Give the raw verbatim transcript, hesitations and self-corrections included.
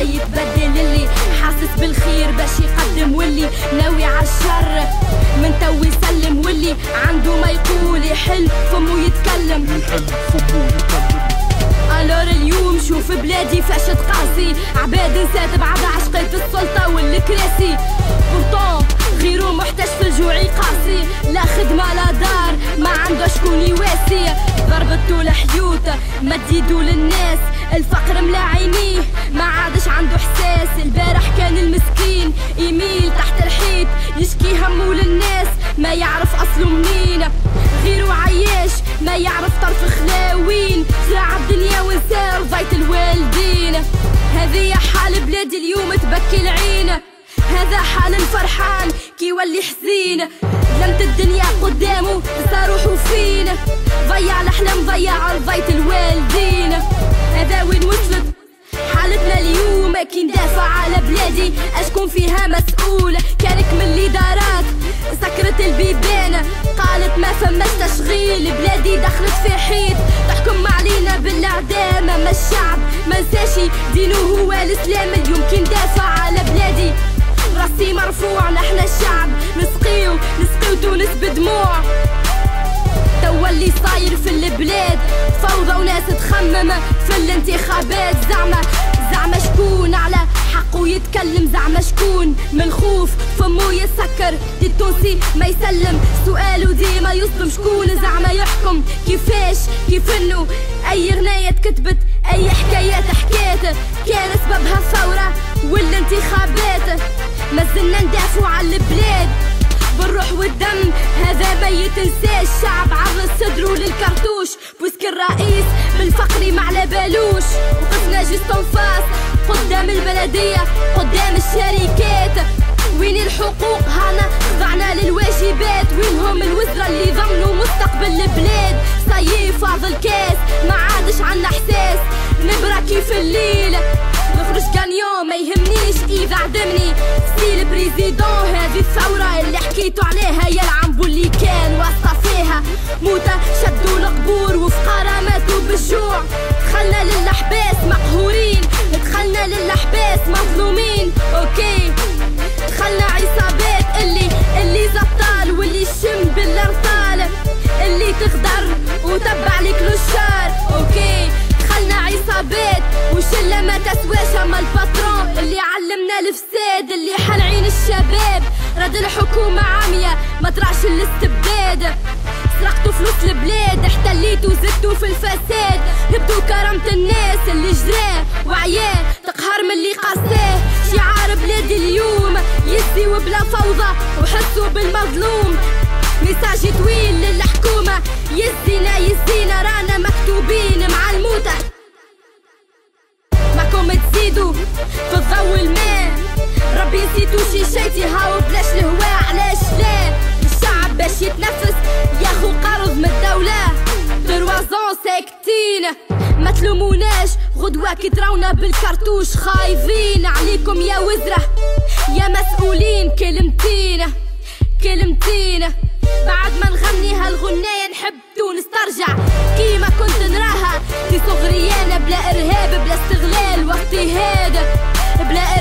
جاي يتبدل اللي حاسس بالخير باش يقدم، واللي ناوي عالشر من تو يسلم، واللي عنده ما يقول يحل فمو يتكلم يحل فمو يتكلم. الور اليوم شوف بلادي فاش تقاسي، عباد نسات بعد عشقة السلطة والكراسي، بورتون غيرو محتاج في الجوع قاسي، لا خدمة لا دار ما عنده شكون يواسي، ضربتو الحيوت مديدو للناس، الفقر ملا عينيه ما عادش عنده احساس، البارح كان المسكين يميل تحت الحيط يشكي همو للناس ما يعرف اصله منين، غيرو عياش ما يعرف طرف خلاوين، زرع الدنيا ونسى رضيت الوالدين، هذه حال بلادي اليوم تبكي العين، هذا حال الفرحان كي يولي حزين، لمت الدنيا قدامه صار روحو فين، ضيع الاحلام ضيع رضيت الوالدين، هذا وين وصلت حالتنا اليوم كي ندافع على بلادي اشكون فيها مسؤول، كانك من الادارات سكرت البيبان قالت ما فماش تشغيل، بلادي دخلت في حيط تحكم علينا بالاعدام، اما الشعب ما نساشي دينه هو الاسلام، اليوم كي ندافع على بلادي راسي مرفوع، نحنا الشعب نسقيو نسقيو تونس بدموع، توا اللي صاير في البلاد فوضى وناس تخمم في الانتخابات، زعما زعما شكون على حقه يتكلم، زعما شكون من الخوف فمو يسكر، التونسي ما يسلم سؤاله ديما يصدم، شكون زعما يحكم كيفاش كيف انه اي غناية كتبت اي حكايات حكات كان سببها الثورة والانتخابات، مازلنا ندافعوا على البلاد بالروح والدم، هذا ما يتنساش، الشعب عرض صدره للكرتوش، بوسك الرئيس بالفقري ما على بالوش، وقفنا جست انفاس قدام البلدية قدام الشركات، وين الحقوق هانا خضعنا للواجبات، وينهم الوزراء اللي ضمنوا مستقبل البلاد، صايي فاض الكاس ما عادش عنا احساس، نبرا كيف الليل نخرج كانيون ما يهمنيش اذا عدمني، سي البريزيدون هذه الثورة اللي حكيتو عليها يا العنبو اللي كان واسطة فيها موتى شدوا القبور وفقارة ماتوا بالجوع، دخلنا للحباس مقهورين، دخلنا للحباس مظلومين، اوكي دخلنا عصابات اللي اللي زطال واللي شم بالارطال، اللي تغدر وتبع لك للشار، اوكي دخلنا عصابات وشلة ما تسواش، اما الباترون اللي علمنا الفساد اللي حل عين الشباب، رد الحكومة عامية ما ترعش الاستبداد، سرقتوا فلوس البلاد احتليتوا زدتوا في الفساد، هبتوا كرامة الناس اللي جراه وعياه تقهر من اللي قاساه، شعار بلادي اليوم يزي وبلا فوضى وحسوا بالمظلوم، ميساج طويل للحكومة يزينا يزينا رانا مكتوبين مع الموتى، معكم تزيدوا في الضوء الماء، ربي نسيتو شي شيتي هاو بلاش الهواء، علاش لا الشعب باش يتنفس ياخو قرض من الدولة، تروازون ساكتين ما تلوموناش غدوة كي تراونا بالكرتوش، خايفين عليكم يا وزرة يا مسؤولين، كلمتين كلمتين بعد ما نغني هالغناية نحب تونس ترجع كيما كنت نراها في صغري انا، بلا ارهاب بلا استغلال واضطهاد، بلا